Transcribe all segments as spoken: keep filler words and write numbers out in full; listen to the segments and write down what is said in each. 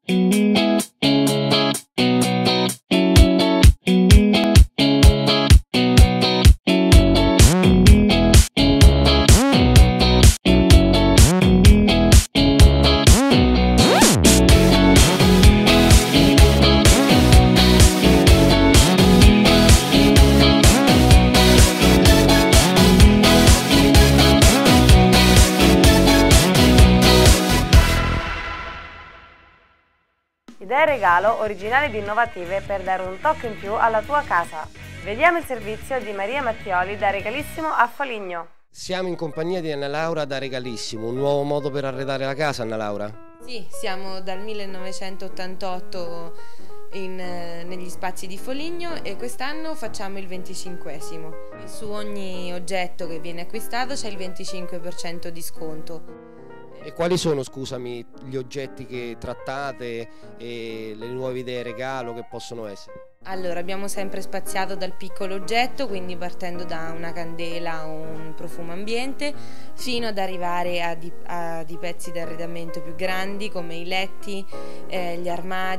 Idee regalo originali ed innovative per dare un tocco in più alla tua casa. Vediamo il servizio di Maria Mattioli da Regalissimo a Foligno. Siamo in compagnia di Anna Laura da Regalissimo, un nuovo modo per arredare la casa, Anna Laura? Sì, siamo dal millenovecentottantotto in, eh, negli spazi di Foligno e quest'anno facciamo il venticinquesimo. Su ogni oggetto che viene acquistato c'è il venticinque per cento di sconto. E quali sono, scusami, gli oggetti che trattate e le nuove idee regalo che possono essere? Allora, abbiamo sempre spaziato dal piccolo oggetto, quindi partendo da una candela o un profumo ambiente, fino ad arrivare a, di, a di pezzi di arredamento più grandi come i letti, eh, gli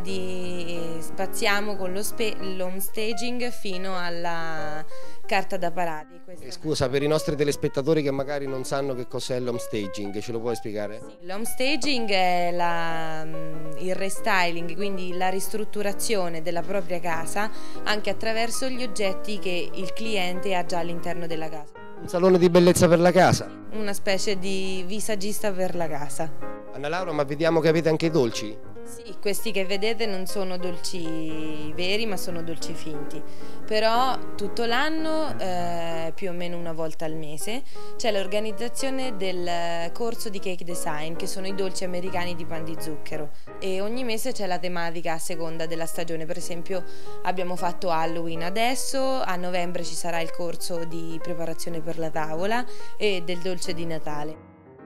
armadi. Spaziamo con lo home staging fino alla carta da parati. Eh, scusa, per i nostri telespettatori che magari non sanno che cos'è l'home staging, ce lo puoi spiegare? Sì, l'home staging è la, il restyling, quindi la ristrutturazione della propria casa anche attraverso gli oggetti che il cliente ha già all'interno della casa. Un salone di bellezza per la casa? Una specie di visagista per la casa. Anna Laura, ma vediamo che avete anche i dolci? Sì, questi che vedete non sono dolci veri ma sono dolci finti, però tutto l'anno, eh, più o meno una volta al mese, c'è l'organizzazione del corso di cake design, che sono i dolci americani di pan di zucchero, e ogni mese c'è la tematica a seconda della stagione. Per esempio abbiamo fatto Halloween adesso, a novembre ci sarà il corso di preparazione per la tavola e del dolce di Natale.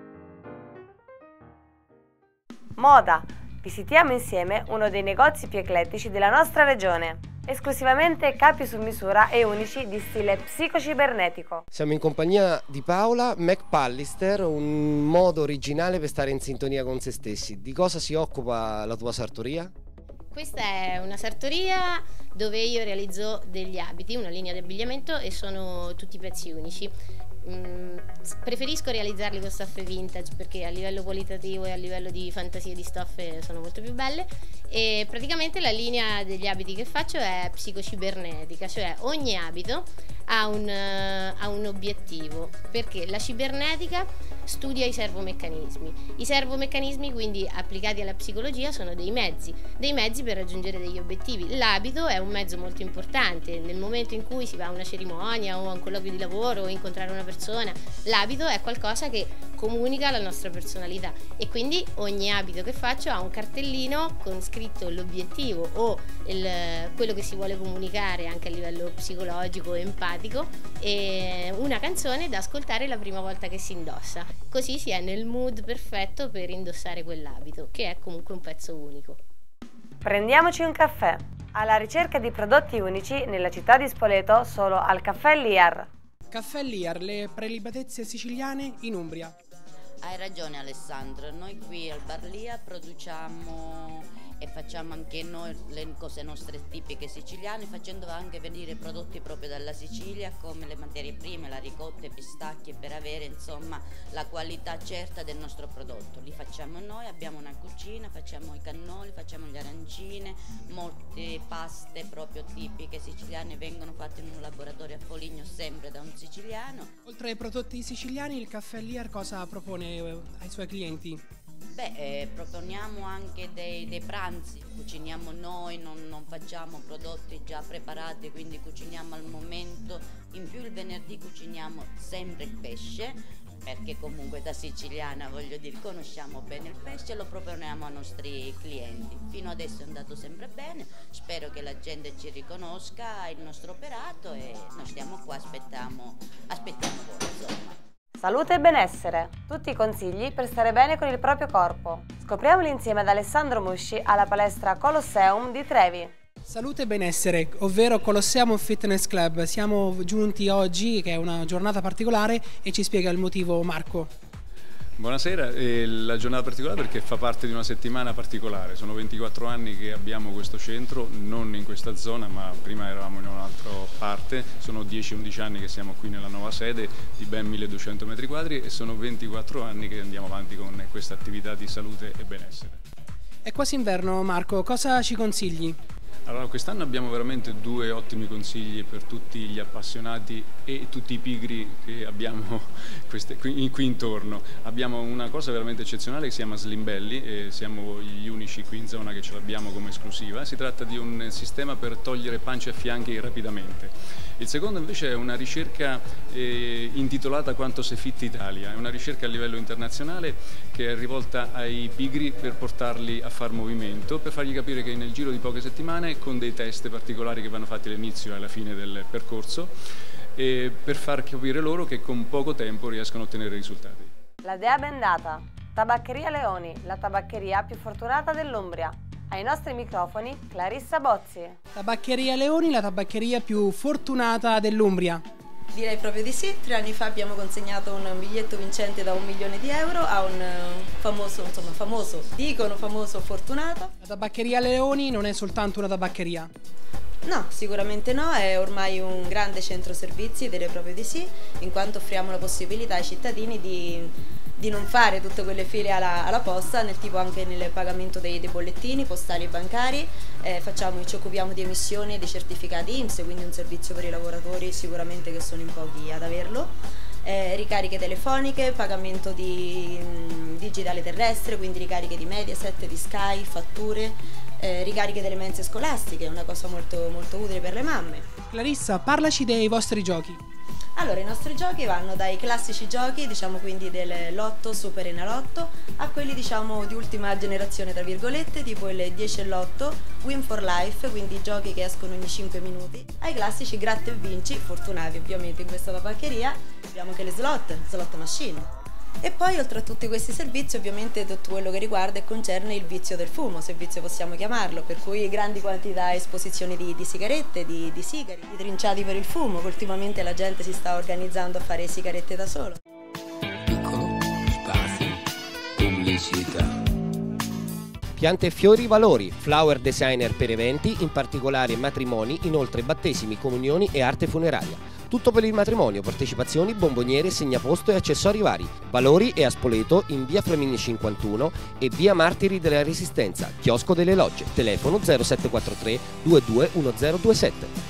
Moda. Visitiamo insieme uno dei negozi più eclettici della nostra regione. Esclusivamente capi su misura e unici di stile psicocibernetico. Siamo in compagnia di Paola McPallister, un modo originale per stare in sintonia con se stessi. Di cosa si occupa la tua sartoria? Questa è una sartoria dove io realizzo degli abiti, una linea di abbigliamento, e sono tutti pezzi unici. Mm, preferisco realizzarli con stoffe vintage perché a livello qualitativo e a livello di fantasia di stoffe sono molto più belle, e praticamente la linea degli abiti che faccio è psicocibernetica, cioè ogni abito ha un, uh, ha un obiettivo, perché la cibernetica studia i servomeccanismi. I servomeccanismi, quindi applicati alla psicologia, sono dei mezzi, dei mezzi per raggiungere degli obiettivi. L'abito è un mezzo molto importante nel momento in cui si va a una cerimonia o a un colloquio di lavoro o incontrare una persona. L'abito è qualcosa che comunica la nostra personalità, e quindi ogni abito che faccio ha un cartellino con scritto l'obiettivo o il, quello che si vuole comunicare anche a livello psicologico e empatico, e una canzone da ascoltare la prima volta che si indossa, così si è nel mood perfetto per indossare quell'abito, che è comunque un pezzo unico. Prendiamoci un caffè. Alla ricerca di prodotti unici nella città di Spoleto, solo al Caffè Liar. Caffè Liar, le prelibatezze siciliane in Umbria. Hai ragione Alessandro, noi qui al Bar Lia produciamo e facciamo anche noi le cose nostre tipiche siciliane, facendo anche venire prodotti proprio dalla Sicilia come le materie prime, la ricotta, i pistacchi, per avere insomma la qualità certa del nostro prodotto. Li facciamo noi, abbiamo una cucina, facciamo i cannoli, facciamo le arancine, molte paste proprio tipiche siciliane vengono fatte in un laboratorio a Foligno sempre da un siciliano. Oltre ai prodotti siciliani, il Caffè Liar cosa propone ai suoi clienti? Beh, eh, proponiamo anche dei, dei pranzi, cuciniamo noi, non, non facciamo prodotti già preparati, quindi cuciniamo al momento. In più il venerdì cuciniamo sempre il pesce, perché comunque da siciliana, voglio dire, conosciamo bene il pesce e lo proponiamo ai nostri clienti. Fino adesso è andato sempre bene, spero che la gente ci riconosca il nostro operato, e noi stiamo qua, aspettiamo, aspettiamo voi, insomma. Salute e benessere, tutti i consigli per stare bene con il proprio corpo. Scopriamoli insieme ad Alessandro Musci alla palestra Colosseum di Trevi. Salute e benessere, ovvero Colosseum Fitness Club. Siamo giunti oggi, che è una giornata particolare, e ci spiega il motivo Marco. Buonasera, eh, la giornata particolare perché fa parte di una settimana particolare, sono ventiquattro anni che abbiamo questo centro, non in questa zona ma prima eravamo in un'altra parte, sono dieci undici anni che siamo qui nella nuova sede di ben milleduecento metri quadri e sono ventiquattro anni che andiamo avanti con questa attività di salute e benessere. È quasi inverno, Marco, cosa ci consigli? Allora, quest'anno abbiamo veramente due ottimi consigli per tutti gli appassionati e tutti i pigri che abbiamo queste, qui, qui intorno. Abbiamo una cosa veramente eccezionale che si chiama Slim Belly e siamo gli unici qui in zona che ce l'abbiamo come esclusiva. Si tratta di un sistema per togliere pancia e fianchi rapidamente. Il secondo invece è una ricerca eh, intitolata Quanto sei fit Italia, è una ricerca a livello internazionale che è rivolta ai pigri per portarli a far movimento, per fargli capire che nel giro di poche settimane, con dei test particolari che vanno fatti all'inizio e alla fine del percorso, e per far capire loro che con poco tempo riescono a ottenere risultati. La dea bendata. Tabaccheria Leoni, la tabaccheria più fortunata dell'Umbria. Ai nostri microfoni Clarissa Bozzi. Tabaccheria Leoni, la tabaccheria più fortunata dell'Umbria. Direi proprio di sì, tre anni fa abbiamo consegnato un biglietto vincente da un milione di euro a un famoso, insomma famoso, dicono famoso fortunato. La tabaccheria Leoni non è soltanto una tabaccheria. No, sicuramente no, è ormai un grande centro servizi, direi proprio di sì, in quanto offriamo la possibilità ai cittadini di... di non fare tutte quelle file alla, alla posta, nel tipo anche nel pagamento dei, dei bollettini postali e bancari, eh, facciamo, ci occupiamo di emissioni e di certificati I N P S, quindi un servizio per i lavoratori sicuramente che sono in pochi ad averlo, eh, ricariche telefoniche, pagamento di mh, digitale terrestre, quindi ricariche di Mediaset, di Sky, fatture, eh, ricariche delle mense scolastiche, una cosa molto, molto utile per le mamme. Clarissa, parlaci dei vostri giochi. Allora, i nostri giochi vanno dai classici giochi, diciamo quindi del lotto, super enalotto, a quelli diciamo di ultima generazione tra virgolette, tipo il dieci e l'otto, Win for Life, quindi giochi che escono ogni cinque minuti, ai classici gratta e vinci, fortunati ovviamente in questa tabaccheria, abbiamo anche le slot, slot machine. E poi oltre a tutti questi servizi ovviamente tutto quello che riguarda e concerne il vizio del fumo, se vizio possiamo chiamarlo, per cui grandi quantità e esposizioni di, di sigarette, di, di sigari, di trinciati per il fumo, che ultimamente la gente si sta organizzando a fare sigarette da solo. Piccolo spazio, pubblicità. Piante e fiori valori, flower designer per eventi, in particolare matrimoni, inoltre battesimi, comunioni e arte funeraria. Tutto per il matrimonio, partecipazioni, bomboniere, segnaposto e accessori vari. Valori e a Spoleto in via Flamini cinquantuno e via Martiri della Resistenza, chiosco delle Logge, telefono zero sette quattro tre due due uno zero due sette.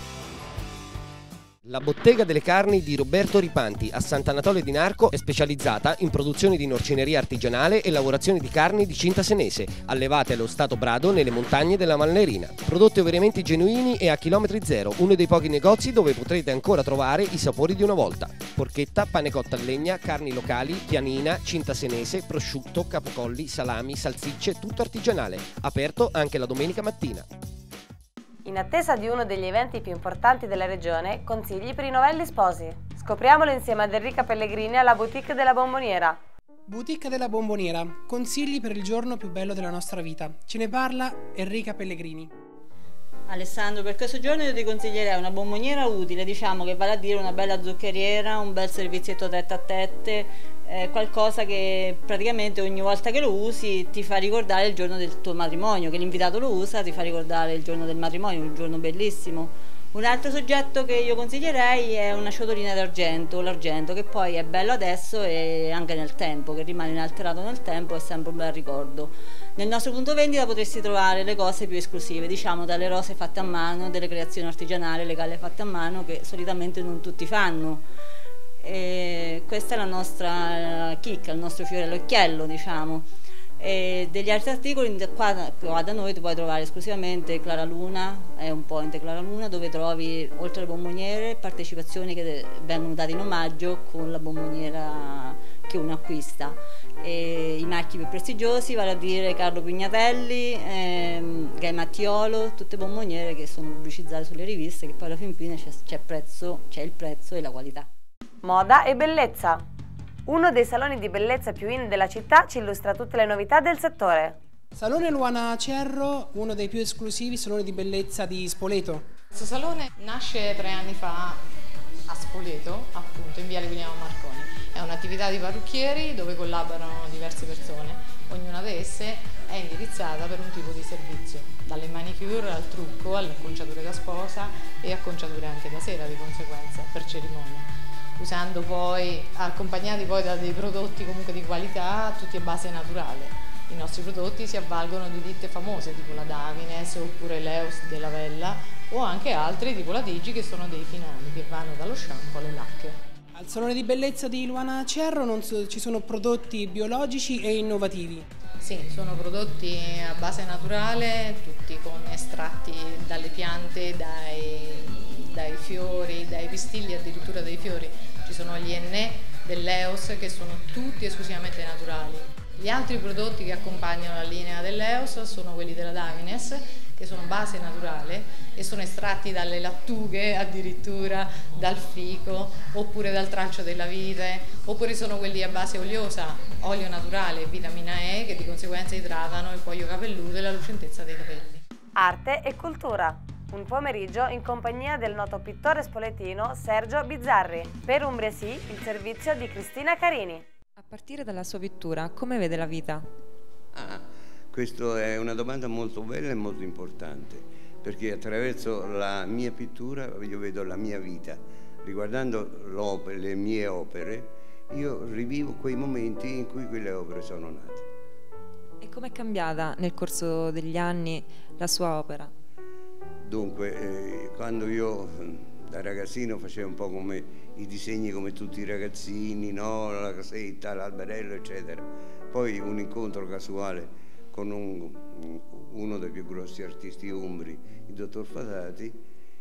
La bottega delle carni di Roberto Ripanti a Sant'Anatole di Narco è specializzata in produzione di norcineria artigianale e lavorazione di carni di cinta senese, allevate allo stato brado nelle montagne della Malnerina. Prodotti ovviamente genuini e a chilometri zero, uno dei pochi negozi dove potrete ancora trovare i sapori di una volta. Porchetta, pane cotto a legna, carni locali, pianina, cinta senese, prosciutto, capocolli, salami, salsicce, tutto artigianale. Aperto anche la domenica mattina. In attesa di uno degli eventi più importanti della regione, consigli per i novelli sposi. Scopriamolo insieme ad Enrica Pellegrini alla Boutique della Bomboniera. Boutique della Bomboniera, consigli per il giorno più bello della nostra vita. Ce ne parla Enrica Pellegrini. Alessandro, per questo giorno io ti consiglierei una bomboniera utile, diciamo che vale a dire una bella zuccheriera, un bel servizietto tette a tette, eh, qualcosa che praticamente ogni volta che lo usi ti fa ricordare il giorno del tuo matrimonio, che l'invitato lo usa, ti fa ricordare il giorno del matrimonio, un giorno bellissimo. Un altro soggetto che io consiglierei è una ciotolina d'argento, l'argento che poi è bello adesso e anche nel tempo, che rimane inalterato nel tempo, è sempre un bel ricordo. Nel nostro punto vendita potresti trovare le cose più esclusive, diciamo dalle rose fatte a mano, delle creazioni artigianali, le galle fatte a mano che solitamente non tutti fanno. E questa è la nostra chicca, il nostro fiore all'occhiello, diciamo. E degli altri articoli qua, qua da noi tu puoi trovare esclusivamente Clara Luna, è un point Clara Luna dove trovi oltre alle bomboniere partecipazioni che vengono date in omaggio con la bomboniera che uno acquista. E i marchi più prestigiosi vale a dire Carlo Pignatelli, ehm, Gai Mattiolo, tutte bomboniere che sono pubblicizzate sulle riviste, che poi alla fin fine c'è, c'è prezzo, c'è il prezzo e la qualità. Moda e bellezza. Uno dei saloni di bellezza più in della città ci illustra tutte le novità del settore. Salone Luana Cerro, uno dei più esclusivi saloni di bellezza di Spoleto. Questo salone nasce tre anni fa a Spoleto, appunto in Viale Guglielmo Marconi. È un'attività di parrucchieri dove collaborano diverse persone, ognuna di esse è indirizzata per un tipo di servizio, dalle manicure al trucco, alle acconciature da sposa e acconciature anche da sera di conseguenza, per cerimonia, usando poi, accompagnati poi da dei prodotti comunque di qualità, tutti a base naturale. I nostri prodotti si avvalgono di ditte famose tipo la Davines oppure l'Eos della Vella o anche altri tipo la Digi, che sono dei finali che vanno dallo shampoo alle lacche. Al salone di bellezza di Luana Cerro non so, ci sono prodotti biologici e innovativi. Sì, sono prodotti a base naturale, tutti con estratti dalle piante, dai, dai fiori, dai pistilli, addirittura dai fiori. Ci sono gli enne dell'Eos che sono tutti esclusivamente naturali. Gli altri prodotti che accompagnano la linea dell'Eos sono quelli della Davines, che sono base naturale e sono estratti dalle lattughe, addirittura dal fico, oppure dal tralcio della vite, oppure sono quelli a base oliosa, olio naturale, vitamina E, che di conseguenza idratano il cuoio capelluto e la lucentezza dei capelli. Arte e cultura. Un pomeriggio in compagnia del noto pittore spoletino Sergio Bizzarri. Per Umbria Sì, il servizio di Cristina Carini. A partire dalla sua pittura, come vede la vita? Ah, questa è una domanda molto bella e molto importante, perché attraverso la mia pittura io vedo la mia vita. Riguardando le mie opere, io rivivo quei momenti in cui quelle opere sono nate. E com'è cambiata nel corso degli anni la sua opera? Dunque, eh, quando io da ragazzino facevo un po' come i disegni come tutti i ragazzini, no? La casetta, l'alberello, eccetera. Poi un incontro casuale con un, uno dei più grossi artisti umbri, il dottor Fatati,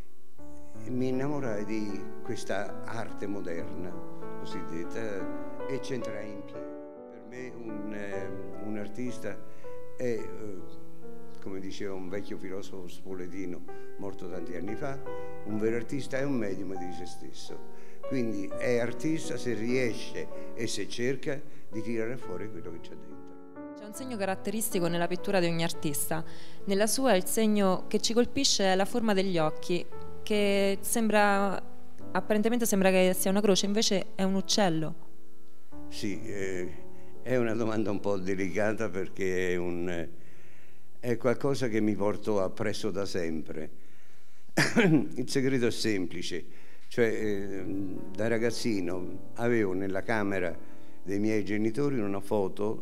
e mi innamorai di questa arte moderna, cosiddetta, e c'entrai in pieno. Per me un, eh, un artista è, eh, come diceva un vecchio filosofo spoletino morto tanti anni fa, un vero artista è un medium di se stesso. Quindi è artista se riesce e se cerca di tirare fuori quello che c'è dentro. C'è un segno caratteristico nella pittura di ogni artista. Nella sua il segno che ci colpisce è la forma degli occhi, che sembra, apparentemente sembra che sia una croce, invece è un uccello. Sì, eh, è una domanda un po' delicata perché è, un, è qualcosa che mi porto appresso da sempre. Il segreto è semplice. Cioè, eh, da ragazzino avevo nella camera dei miei genitori una foto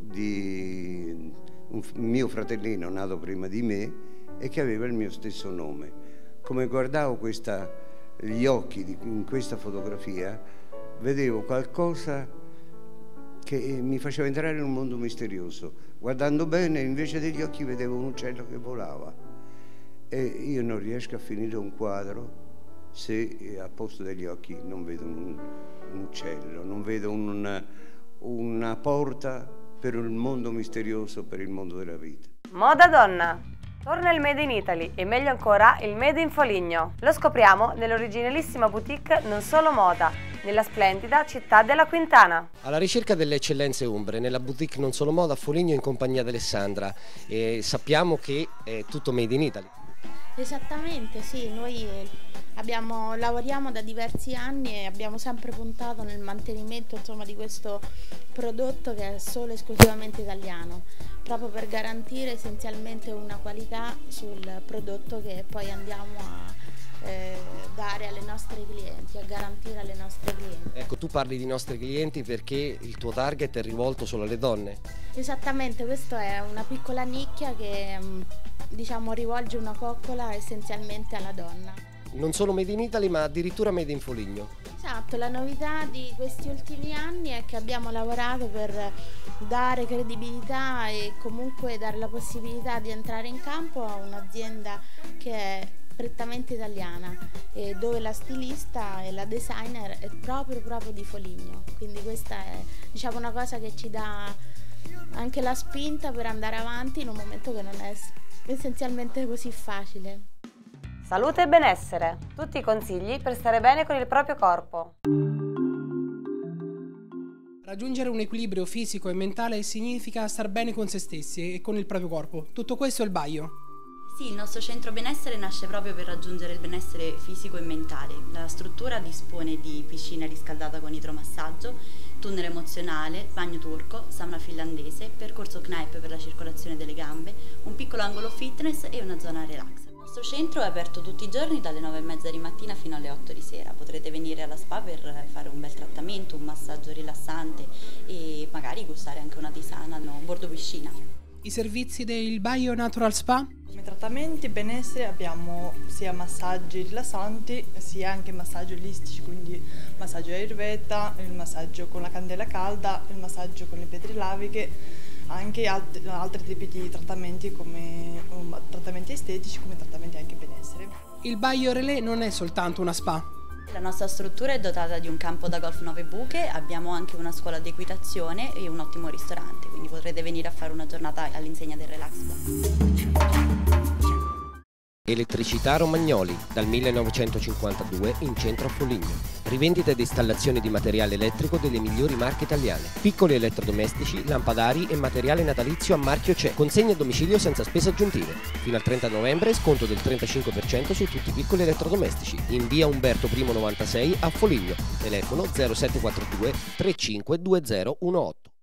di un mio fratellino nato prima di me e che aveva il mio stesso nome. Come guardavo questa, gli occhi di, in questa fotografia, vedevo qualcosa che mi faceva entrare in un mondo misterioso. Guardando bene, invece degli occhi, vedevo un uccello che volava. E io non riesco a finire un quadro se a posto degli occhi non vedo un, un uccello, non vedo un, una porta per il mondo misterioso, per il mondo della vita. Moda donna. Torna il Made in Italy e meglio ancora il Made in Foligno. Lo scopriamo nell'originalissima boutique Non Solo Moda, nella splendida città della Quintana. Alla ricerca delle eccellenze umbre, nella boutique Non Solo Moda a Foligno in compagnia di Alessandra. E sappiamo che è tutto Made in Italy. Esattamente, sì, noi abbiamo, lavoriamo da diversi anni e abbiamo sempre puntato nel mantenimento, insomma, di questo prodotto che è solo esclusivamente italiano, proprio per garantire essenzialmente una qualità sul prodotto che poi andiamo a eh, dare alle nostre clienti, a garantire alle nostre clienti. Ecco, tu parli di nostri clienti perché il tuo target è rivolto solo alle donne? Esattamente, questa è una piccola nicchia che diciamo rivolge una coccola essenzialmente alla donna. Non solo Made in Italy ma addirittura Made in Foligno. Esatto, la novità di questi ultimi anni è che abbiamo lavorato per dare credibilità e comunque dare la possibilità di entrare in campo a un'azienda che è prettamente italiana e dove la stilista e la designer è proprio proprio di Foligno, quindi questa è, diciamo, una cosa che ci dà anche la spinta per andare avanti in un momento che non è essenzialmente così facile. Salute e benessere, tutti i consigli per stare bene con il proprio corpo. Raggiungere un equilibrio fisico e mentale significa star bene con se stessi e con il proprio corpo. Tutto questo è il Baio. Sì, il nostro centro benessere nasce proprio per raggiungere il benessere fisico e mentale. La struttura dispone di piscina riscaldata con idromassaggio, tunnel emozionale, bagno turco, sauna finlandese, percorso Kneipp per la circolazione delle gambe, un piccolo angolo fitness e una zona relax. Il nostro centro è aperto tutti i giorni dalle nove e mezza di mattina fino alle otto di sera. Potrete venire alla spa per fare un bel trattamento, un massaggio rilassante e magari gustare anche una tisana a bordo piscina. I servizi del Bio Natural Spa? Come trattamenti benessere abbiamo sia massaggi rilassanti sia anche massaggi olistici, quindi massaggio ayurveda, il massaggio con la candela calda, il massaggio con le pietre laviche, anche alt- altri tipi di trattamenti come um, trattamenti estetici come trattamenti anche benessere. Il Bio Relais non è soltanto una spa. La nostra struttura è dotata di un campo da golf nove buche, abbiamo anche una scuola di equitazione e un ottimo ristorante, quindi potrete venire a fare una giornata all'insegna del relax spa. Elettricità Romagnoli, dal millenovecentocinquantadue in centro a Foligno. Rivendita ed installazione di materiale elettrico delle migliori marche italiane. Piccoli elettrodomestici, lampadari e materiale natalizio a marchio C E. Consegna a domicilio senza spese aggiuntive. Fino al trenta novembre sconto del trentacinque per cento su tutti i piccoli elettrodomestici. In via Umberto I novantasei a Foligno. Telefono zero sette quattro due tre cinque due zero uno otto.